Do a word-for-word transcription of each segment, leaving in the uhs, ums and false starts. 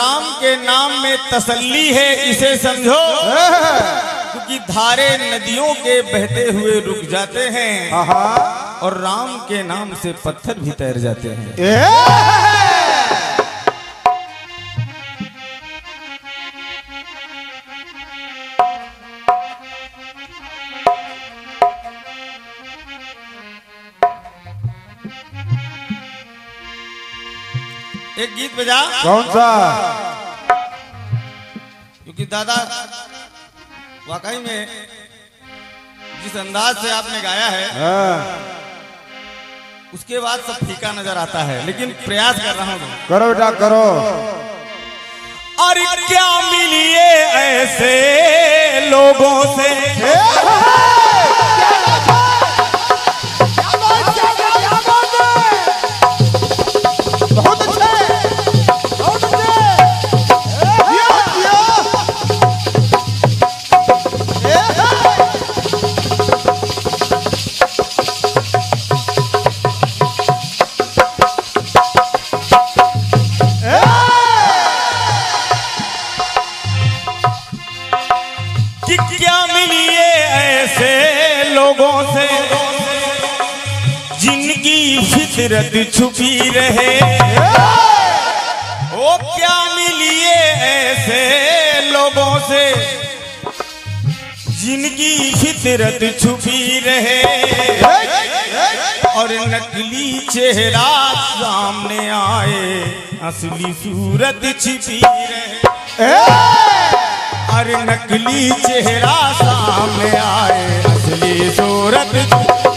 राम के नाम में तसल्ली है इसे समझो, क्योंकि धारे नदियों के बहते हुए रुक जाते हैं और राम के नाम से पत्थर भी तैर जाते हैं। एक गीत बजा। कौन सा? क्योंकि दादा वाकई में जिस अंदाज से आपने गाया है उसके बाद सब फीका नजर आता है, लेकिन प्रयास कर रहा हूं। करो बेटा करो। और क्या मिलिए ऐसे लोगों से फितरत छुपी रहे, ओ क्या मिलिए ऐसे लोगों से जिनकी फितरत छुपी रहे और नकली चेहरा सामने आए असली सूरत छिपी रहे। और नकली चेहरा सामने आए असली सूरत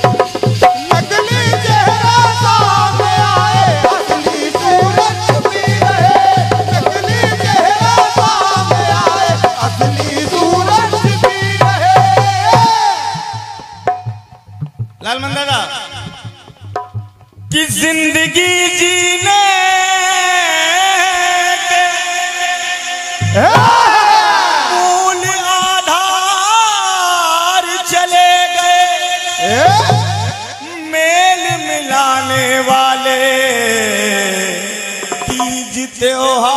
कि जिंदगी जीने के मूल आधार चले गए, मेल मिलाने वाले तीज त्योहार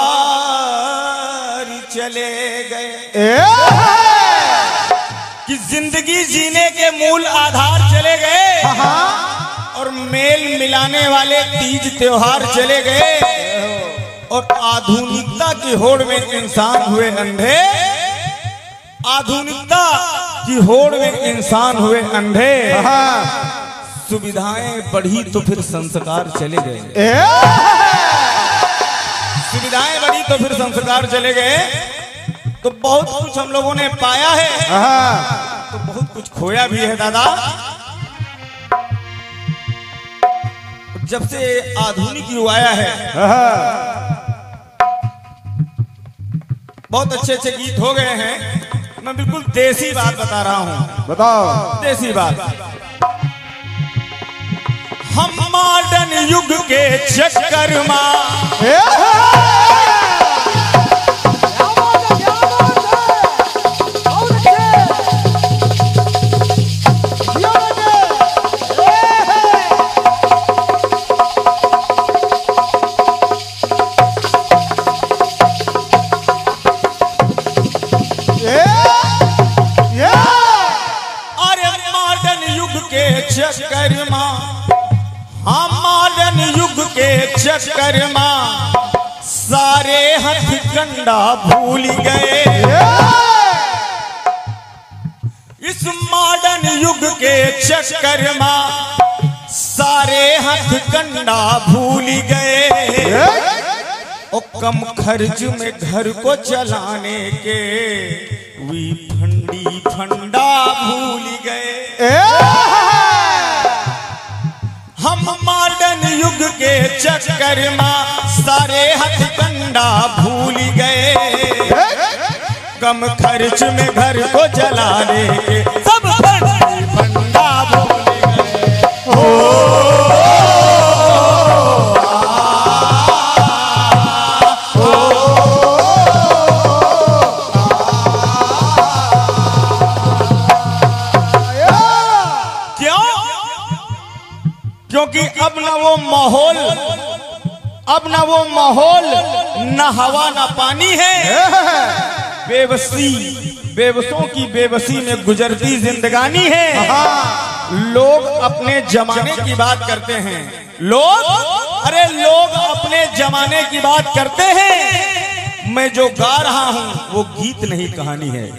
चले गए। कि जिंदगी जीने के मूल आधार चले गए और मेल मिलाने वाले तीज त्योहार चले गए और आधुनिकता की होड़ में इंसान हुए अंधे। आधुनिकता की होड़ में इंसान हुए अंधे। सुविधाएं बढ़ी तो फिर संस्कार चले गए। सुविधाएं बढ़ी तो फिर संस्कार चले गए। तो बहुत कुछ हम लोगों ने पाया है तो बहुत कुछ खोया भी है दादा। जब से आधुनिक युग आया है बहुत अच्छे अच्छे गीत हो गए हैं। मैं बिल्कुल देसी बात बता रहा हूं। बताओ। देसी बात। हम मॉडर्न युग के चक्कर में चक्कर हम मॉडर्न युग के चक्कर में सारे हथ कंडा भूल गए। इस मॉडर्न युग के चक्कर में सारे हथ कंडा भूल गए। और कम खर्च में घर को चलाने के वी फंडी फंडा भूल गए। हम मॉडर्न युग के चक्कर में सारे हथ कंडा भूल गए। कम खर्च में घर को चलाने के सब फंडी फंडा भूल गए। ओ क्योंकि अब ना वो माहौल अब ना वो माहौल, ना हवा, ना पानी है। बेबसी, बेबसों की बेबसी में गुजरती जिंदगानी है। लोग अपने जमाने की बात करते हैं, लोग अरे लोग अपने जमाने की बात करते हैं। मैं जो गा रहा हूं वो गीत नहीं कहानी है।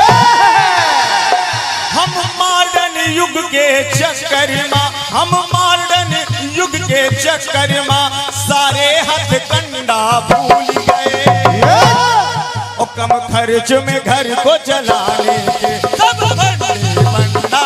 हम मॉडर्न युग के चक्कर में, हम मॉडर्न युग के चक्कर में सारे हथकंडा भूल गए। और कम खर्च में घर को चलाने के सब बंदा।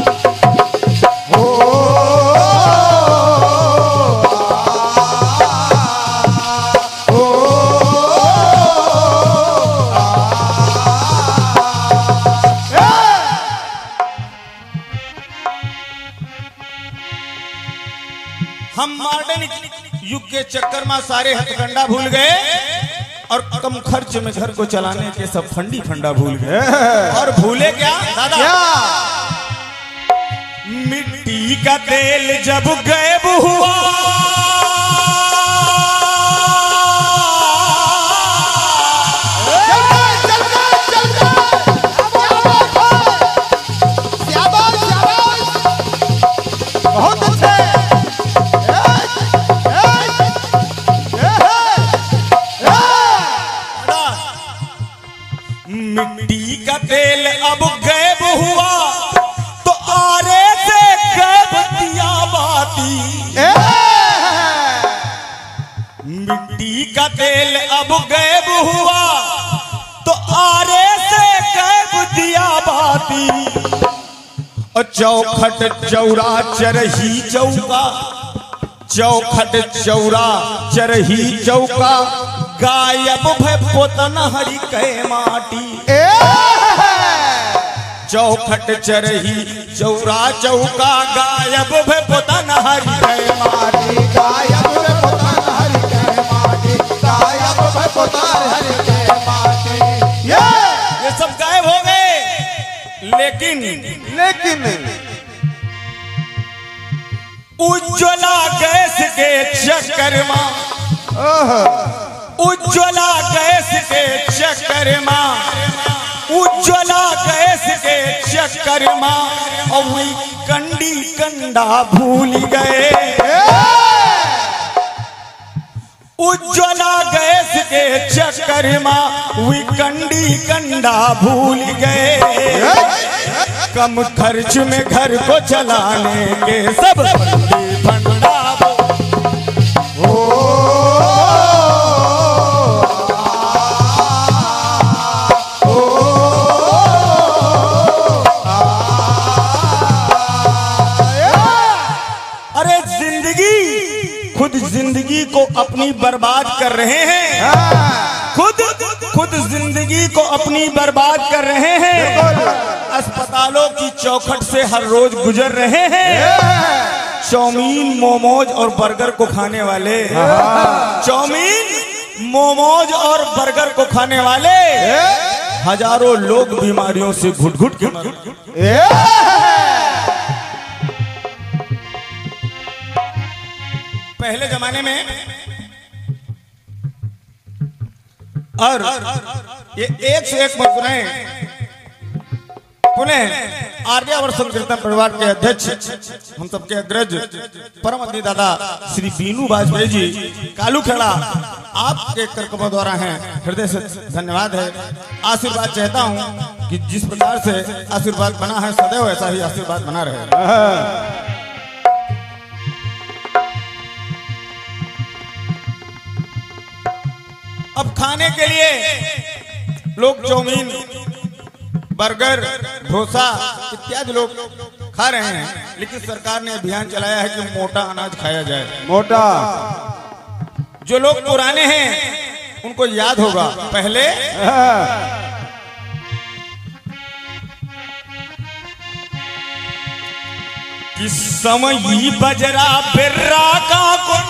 हम मॉडर्न युग के चक्कर में सारे हथकंडा भूल गए और कम खर्च में घर को चलाने के सब फंडी फंडा भूल गए। और भूले क्या दादा? मिट्टी का तेल जब गायब हुआ, बहुत अच्छे। मिट्टी का तेल अब गायब हुआ तो आरे से गायब दिया बाती। मिट्टी का तेल अब गायब हुआ तो आरे से गायब दिया बाती। और चौखट चौरा चरही चौका, चौखट चौरा चरही चौका गायब भय पोतन हरि के माटी। चौखट चरही चौरा चौका गायब भय पोतन हरि के माटी। गायब भय पोतन हरि के माटी, गायब भय पोतन हरि के माटी। ये ये सब गायब हो गए, लेकिन लेकिन उज्ज्वला गैस के चक्कर में, उज्ज्वला गैस के चक्कर में, उज्ज्वला गैस के चक्कर में और वही कंडी कंडा भूल गए। उज्ज्वला गैस के चक्कर में वही कंडी कंडा भूल गए। कम खर्च में घर को चलाने के सब फंडी फंडा। खुद जिंदगी को अपनी बर्बाद कर रहे हैं, खुद खुद जिंदगी को अपनी बर्बाद कर रहे हैं। अस्पतालों की चौखट से हर रोज गुजर रहे हैं। चाउमीन, मोमोज और बर्गर को खाने वाले, चाउमीन, मोमोज और बर्गर को खाने वाले हजारों लोग बीमारियों से घुट घुट के मर। पहले जमाने में और ये एक से एक मत सुने। पुनः आर्यावर्त संकीर्तन परिवार के अध्यक्ष, हम सबके अग्रज परम आदरणीय दादा श्री बीनू वाजपेयी जी कालू खेड़ा, आपके करकमों द्वारा हैं, हृदय से धन्यवाद है। आशीर्वाद चाहता हूं कि जिस प्रकार से आशीर्वाद बना है सदैव ऐसा ही आशीर्वाद बना रहे। अब खाने के लिए लोग चाउमीन, बर्गर, डोसा इत्यादि लोग खा रहे हैं, लेकिन सरकार ने अभियान चलाया है कि मोटा अनाज खाया जाए। मोटा। जो लोग पुराने हैं उनको याद होगा पहले कि समय बजरा बिर्रा का को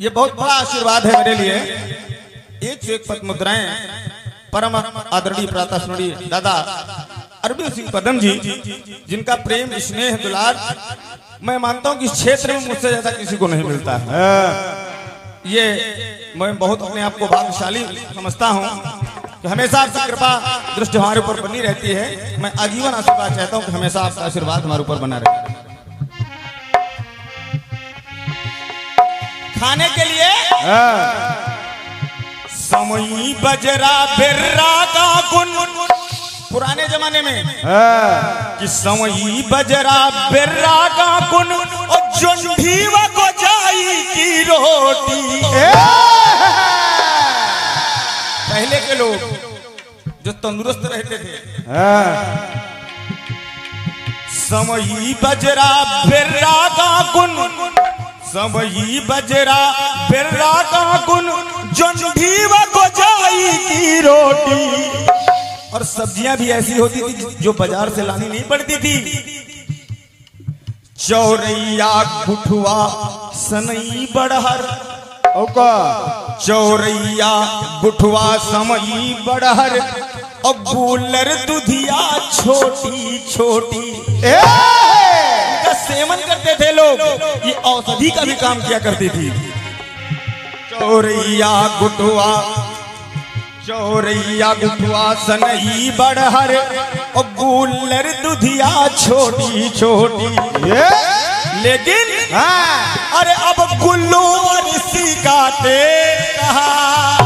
ये बहुत बड़ा आशीर्वाद है मेरे लिए। एक से एक पद मुद्राएं परम आदरणीय प्रातः स्मरणीय दादा अरविंद सिंह पदम जी, जिनका प्रेम स्नेह दुलार मैं मानता हूं कि इस क्षेत्र में मुझसे ज्यादा किसी को नहीं मिलता है। ये मैं बहुत अपने आप को भाग्यशाली समझता हूं कि हमेशा आपकी कृपा दृष्टि हमारे ऊपर बनी रहती है। मैं आजीवन आशीर्वाद चाहता हूं कि हमेशा आपका आशीर्वाद हमारे ऊपर बना रहे। खाने के लिए समई बजरा बिर्रा का गुन, पुराने जमाने में कि समई बजरा बिर्रा का गुन और जुंडी व गोजाई की रोटी। पहले के लोग जो तंदुरुस्त रहते थे, समई बजरा बिर्रा का गुन, समई बजरा बिर्रा का गुन, जुंडी व गोजाई की रोटी। और सब्जियां भी ऐसी होती थी जो बाजार से लानी नहीं पड़ती थी। चौरैया गुठुआ सनई बड़हर, चौरैया गुठुआ समई बड़हर और गूलर दुधिया छोटी छोटी। इनका सेवन करते थे लोग, ये औषधि का भी काम किया करती थी। चौरैया गुठुआ, चौरैया गुठुआ सनई बड़हर और गूलर दुधिया छोटी छोटी। लेकिन अरे अब गुल्लू और सिकाते कहा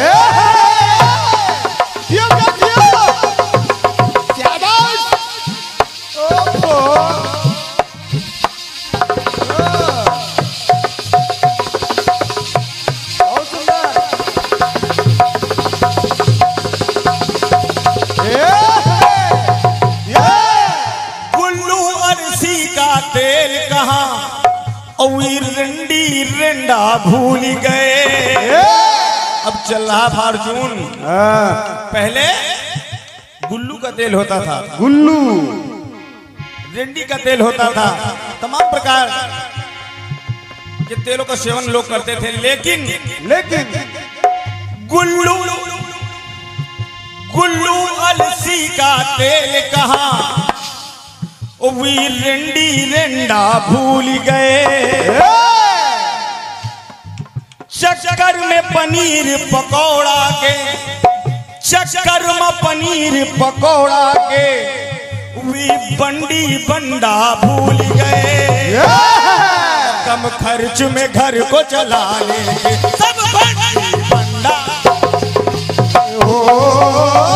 रंडी रंडा भूल गए। अब चल रहा फार्चून। पहले गुल्लू का तेल होता था, गुल्लू रंडी का तेल होता था, तमाम प्रकार के तेलों का सेवन लोग करते थे। लेकिन लेकिन गुल्लू गुल्लू अलसी का तेल कहाँ, वी रंडी रंडा भूल गए। चक्कर में पनीर पकौड़ा के, चक्कर में पनीर पकौड़ा के वी बंडी बंडा भूल गए। कम खर्च में घर को चला लेंगे सब बंडी बंडा। ओ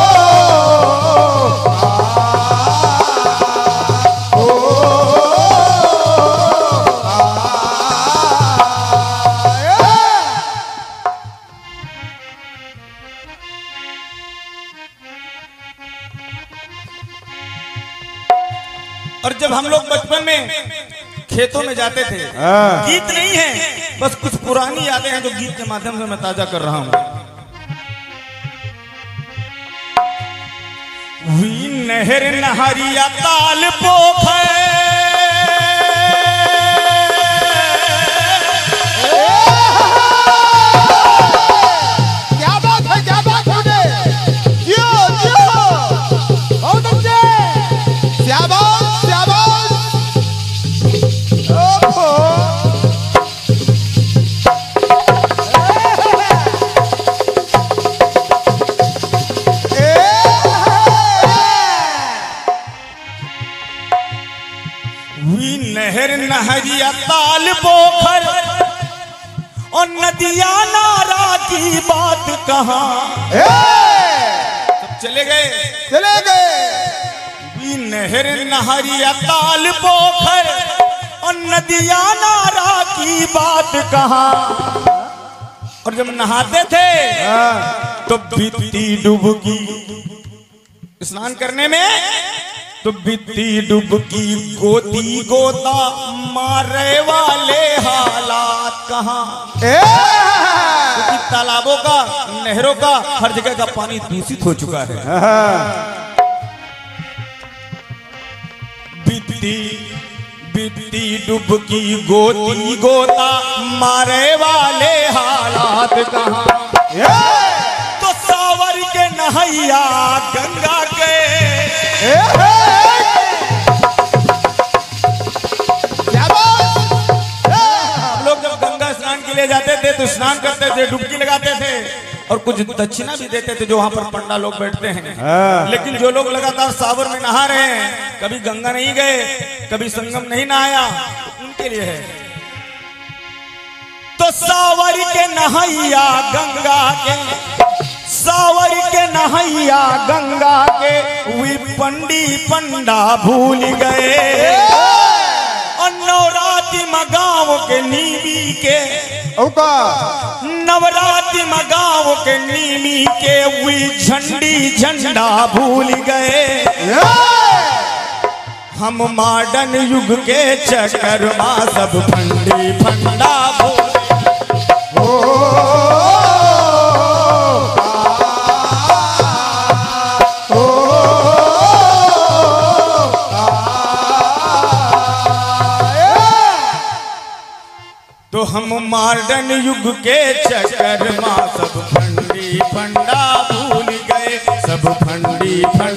और जब हम लोग बचपन में खेतों में जाते थे, गीत नहीं है, बस कुछ पुरानी यादें हैं जो गीत के माध्यम से मैं ताजा कर रहा हूं। वी नहर नहरिया ताल पोखर, नहर नहरिया ताल पोखर और नदिया नारा की बात कहाँ। चले गए चले गए नहर नहरिया ताल पोखर और नदिया नारा की बात कहाँ। और जब नहाते थे तो बीती डुबकी, स्नान करने में तो बीती डुबकी गोती गोता मारे वाले हालात कहाँ। क्योंकि तालाबों का, नहरों का, हर जगह का पानी दूषित हो चुका है। बीती बीती डुबकी गोती गोता मारे वाले हालात कहाँ। तो सावर के नहैया गंगा के लोग जब गंगा स्नान के लिए जाते थे तो स्नान करते थे, डुबकी लगाते थे और कुछ दक्षिणा भी देते थे जो वहां पर पंडा लोग बैठते हैं। लेकिन जो लोग लगातार सावर में नहा रहे हैं, कभी गंगा नहीं गए, कभी संगम नहीं नहाया, उनके लिए है। तो सावर के नहैया गंगा के, सावर के नहैया गंगा के वी पंडी पंडा भूल गए। और नवरात्रि में गाँव के नीवी के नवरात्रि में गाँव के नीमी के वी झंडी झंडा भूल गए। हम मॉडर्न युग के चक्कर में सब फंडी फंडा भूल। तो हम मॉडर्न युग के चक्कर में सब फंडी फंडा भूल गए, सब फंडी फंडा